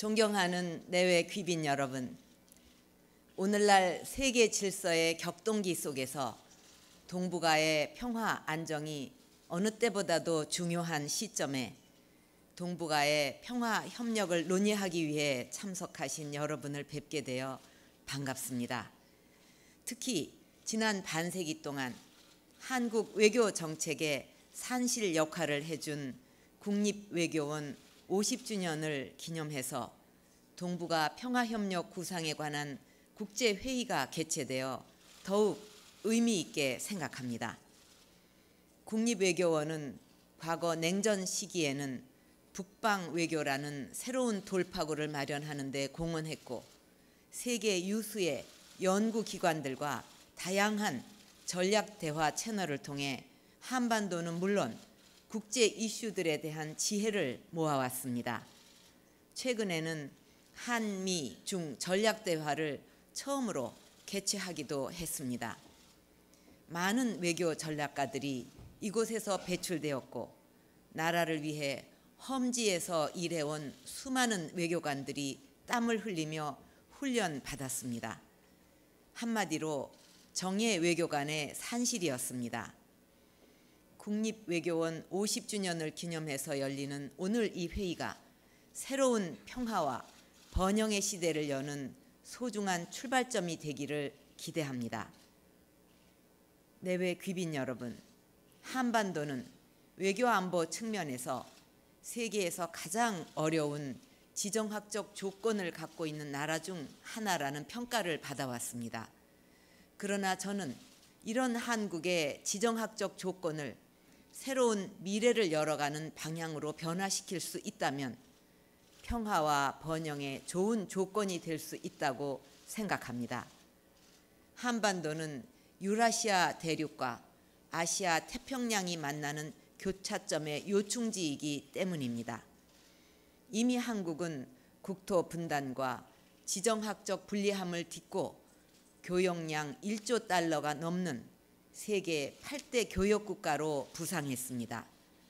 존경하는 내외 귀빈 여러분, 오늘날 세계 질서의 격동기 속에서 동북아의 평화 안정이 어느 때보다도 중요한 시점에 동북아의 평화 협력을 논의하기 위해 참석하신 여러분을 뵙게 되어 반갑습니다. 특히 지난 반세기 동안 한국 외교 정책의 산실 역할을 해준 국립외교원 50주년을 기념해서 동북아 평화협력 구상에 관한 국제회의가 개최되어 더욱 의미 있게 생각합니다. 국립외교원은 과거 냉전 시기에는 북방외교라는 새로운 돌파구를 마련하는 데 공헌했고 세계 유수의 연구기관들과 다양한 전략대화 채널을 통해 한반도는 물론 국제 이슈들에 대한 지혜를 모아왔습니다. 최근에는 한미 중 전략대화를 처음으로 개최하기도 했습니다. 많은 외교 전략가들이 이곳에서 배출되었고 나라를 위해 험지에서 일해온 수많은 외교관들이 땀을 흘리며 훈련받았습니다. 한마디로 정예 외교관의 산실이었습니다. 국립외교원 50주년을 기념해서 열리는 오늘 이 회의가 새로운 평화와 번영의 시대를 여는 소중한 출발점이 되기를 기대합니다. 내외 귀빈 여러분, 한반도는 외교안보 측면에서 세계에서 가장 어려운 지정학적 조건을 갖고 있는 나라 중 하나라는 평가를 받아왔습니다. 그러나 저는 이런 한국의 지정학적 조건을 새로운 미래를 열어가는 방향으로 변화시킬 수 있다면 평화와 번영의 좋은 조건이 될 수 있다고 생각합니다. 한반도는 유라시아 대륙과 아시아 태평양이 만나는 교차점의 요충지이기 때문입니다. 이미 한국은 국토 분단과 지정학적 불리함을 딛고 교역량 1조 달러가 넘는 세계 8대 교역국가로 부상했습니다.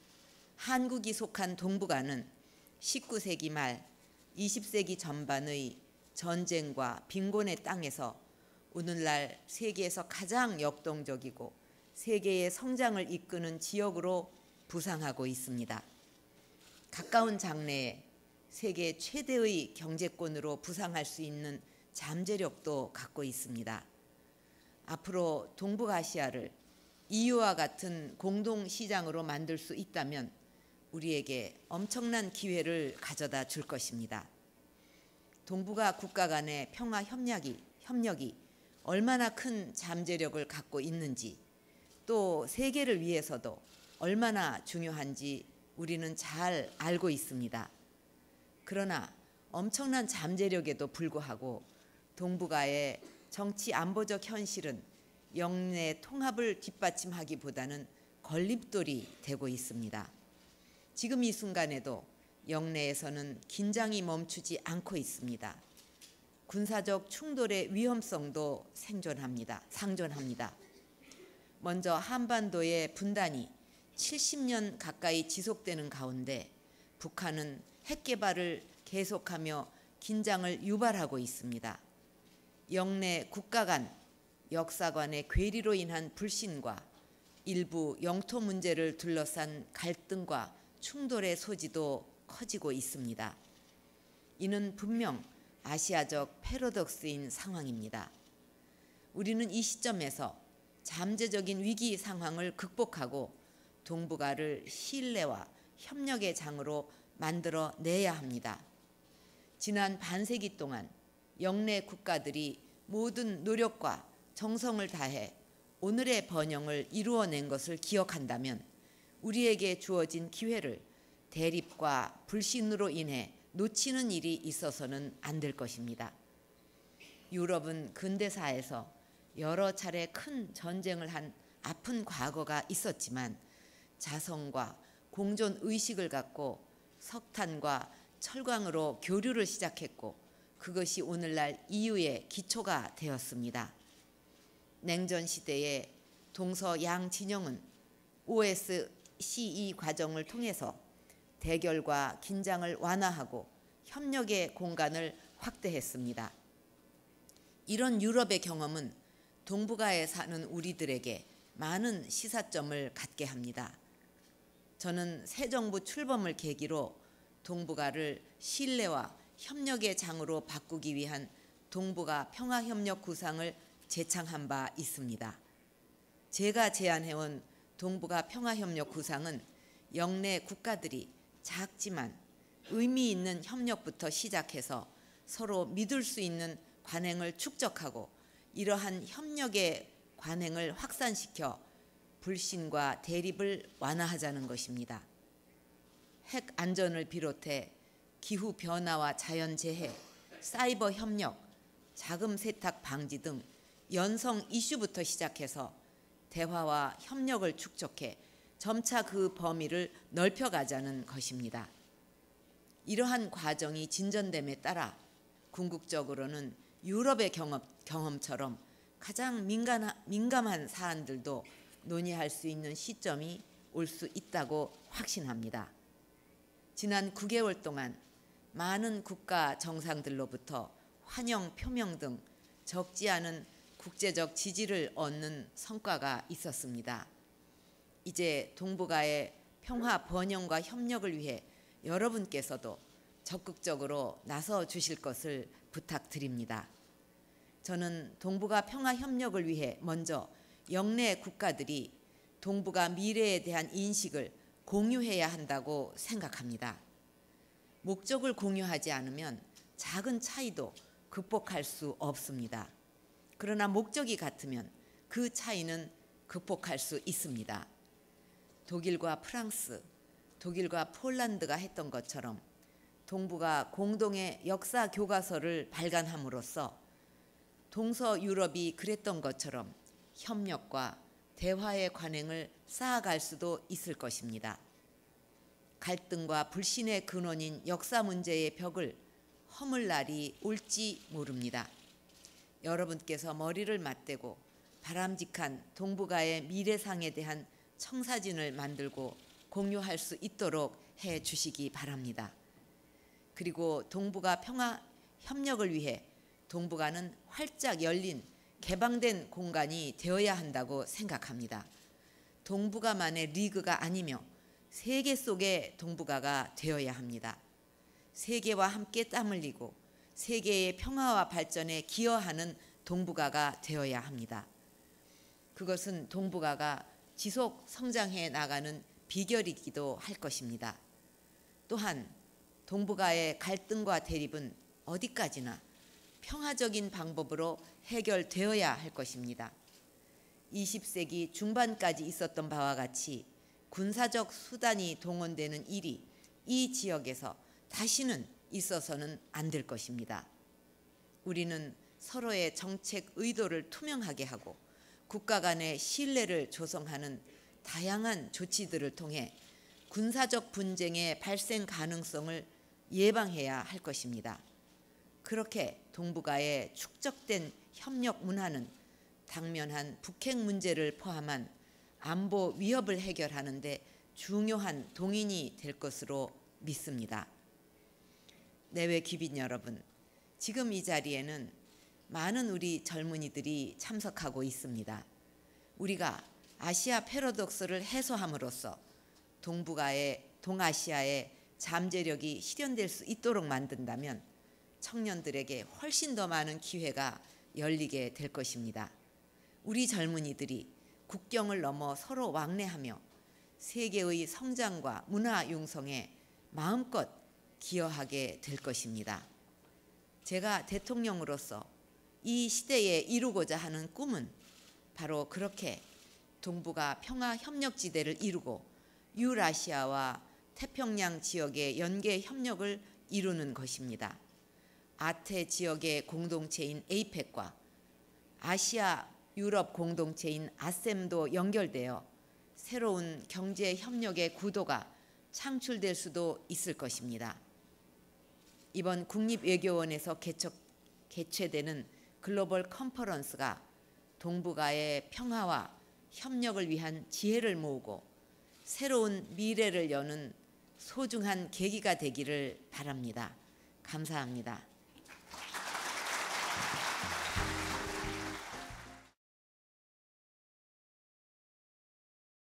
한국이 속한 동북아는 19세기 말 20세기 전반의 전쟁과 빈곤의 땅에서 오늘날 세계에서 가장 역동적이고 세계의 성장을 이끄는 지역으로 부상하고 있습니다. 가까운 장래에 세계 최대의 경제권으로 부상할 수 있는 잠재력도 갖고 있습니다. 앞으로 동북아시아를 EU와 같은 공동시장으로 만들 수 있다면 우리에게 엄청난 기회를 가져다 줄 것입니다. 동북아 국가 간의 평화 협력이 얼마나 큰 잠재력을 갖고 있는지 또 세계를 위해서도 얼마나 중요한지 우리는 잘 알고 있습니다. 그러나 엄청난 잠재력에도 불구하고 동북아의 정치 안보적 현실은 영내 통합을 뒷받침하기보다는 걸림돌이 되고 있습니다. 지금 이 순간에도 영내에서는 긴장이 멈추지 않고 있습니다. 군사적 충돌의 위험성도 상존합니다. 먼저 한반도의 분단이 70년 가까이 지속되는 가운데 북한은 핵 개발을 계속하며 긴장을 유발하고 있습니다. 영내 국가 간 역사관의 괴리로 인한 불신과 일부 영토 문제를 둘러싼 갈등과 충돌의 소지도 커지고 있습니다. 이는 분명 아시아적 패러독스인 상황입니다. 우리는 이 시점에서 잠재적인 위기 상황을 극복하고 동북아를 신뢰와 협력의 장으로 만들어내야 합니다. 지난 반세기 동안 영내 국가들이 모든 노력과 정성을 다해 오늘의 번영을 이루어낸 것을 기억한다면 우리에게 주어진 기회를 대립과 불신으로 인해 놓치는 일이 있어서는 안 될 것입니다. 유럽은 근대사에서 여러 차례 큰 전쟁을 한 아픈 과거가 있었지만 자성과 공존 의식을 갖고 석탄과 철광으로 교류를 시작했고 그것이 오늘날 EU의 기초가 되었습니다. 냉전 시대에 동서 양 진영은 OSCE 과정을 통해서 대결과 긴장을 완화하고 협력의 공간을 확대했습니다. 이런 유럽의 경험은 동북아에 사는 우리들에게 많은 시사점을 갖게 합니다. 저는 새 정부 출범을 계기로 동북아를 신뢰와 협력의 장으로 바꾸기 위한 동북아 평화협력 구상을 제창한 바 있습니다. 제가 제안해온 동북아 평화협력 구상은 영내 국가들이 작지만 의미 있는 협력부터 시작해서 서로 믿을 수 있는 관행을 축적하고 이러한 협력의 관행을 확산시켜 불신과 대립을 완화하자는 것입니다. 핵 안전을 비롯해 기후 변화와 자연재해, 사이버 협력, 자금 세탁 방지 등 연성 이슈부터 시작해서 대화와 협력을 축적해 점차 그 범위를 넓혀가자는 것입니다. 이러한 과정이 진전됨에 따라 궁극적으로는 유럽의 경험처럼 가장 민감한 사안들도 논의할 수 있는 시점이 올 수 있다고 확신합니다. 지난 9개월 동안 많은 국가 정상들로부터 환영 표명 등 적지 않은 국제적 지지를 얻는 성과가 있었습니다. 이제 동북아의 평화 번영과 협력을 위해 여러분께서도 적극적으로 나서 주실 것을 부탁드립니다. 저는 동북아 평화 협력을 위해 먼저 영내 국가들이 동북아 미래에 대한 인식을 공유해야 한다고 생각합니다. 목적을 공유하지 않으면 작은 차이도 극복할 수 없습니다. 그러나 목적이 같으면 그 차이는 극복할 수 있습니다. 독일과 프랑스, 독일과 폴란드가 했던 것처럼 동북아 공동의 역사 교과서를 발간함으로써 동서유럽이 그랬던 것처럼 협력과 대화의 관행을 쌓아갈 수도 있을 것입니다. 갈등과 불신의 근원인 역사 문제의 벽을 허물 날이 올지 모릅니다. 여러분께서 머리를 맞대고 바람직한 동북아의 미래상에 대한 청사진을 만들고 공유할 수 있도록 해 주시기 바랍니다. 그리고 동북아 평화 협력을 위해 동북아는 활짝 열린 개방된 공간이 되어야 한다고 생각합니다. 동북아만의 리그가 아니며 세계 속의 동북아가 되어야 합니다. 세계와 함께 땀 흘리고 세계의 평화와 발전에 기여하는 동북아가 되어야 합니다. 그것은 동북아가 지속 성장해 나가는 비결이기도 할 것입니다. 또한 동북아의 갈등과 대립은 어디까지나 평화적인 방법으로 해결되어야 할 것입니다. 20세기 중반까지 있었던 바와 같이 군사적 수단이 동원되는 일이 이 지역에서 다시는 있어서는 안 될 것입니다. 우리는 서로의 정책 의도를 투명하게 하고 국가 간의 신뢰를 조성하는 다양한 조치들을 통해 군사적 분쟁의 발생 가능성을 예방해야 할 것입니다. 그렇게 동북아의 축적된 협력 문화는 당면한 북핵 문제를 포함한 안보 위협을 해결하는 데 중요한 동인이 될 것으로 믿습니다. 내외 귀빈 여러분, 지금 이 자리에는 많은 우리 젊은이들이 참석하고 있습니다. 우리가 아시아 패러독스를 해소함으로써 동아시아의 잠재력이 실현될 수 있도록 만든다면 청년들에게 훨씬 더 많은 기회가 열리게 될 것입니다. 우리 젊은이들이 국경을 넘어 서로 왕래하며 세계의 성장과 문화 융성에 마음껏 기여하게 될 것입니다. 제가 대통령으로서 이 시대에 이루고자 하는 꿈은 바로 그렇게 동북아 평화협력지대를 이루고 유라시아와 태평양 지역의 연계 협력을 이루는 것입니다. 아태 지역의 공동체인 에이펙과 아시아 유럽 공동체인 아셈도 연결되어 새로운 경제 협력의 구도가 창출될 수도 있을 것입니다. 이번 국립외교원에서 개최되는 글로벌 컨퍼런스가 동북아의 평화와 협력을 위한 지혜를 모으고 새로운 미래를 여는 소중한 계기가 되기를 바랍니다. 감사합니다.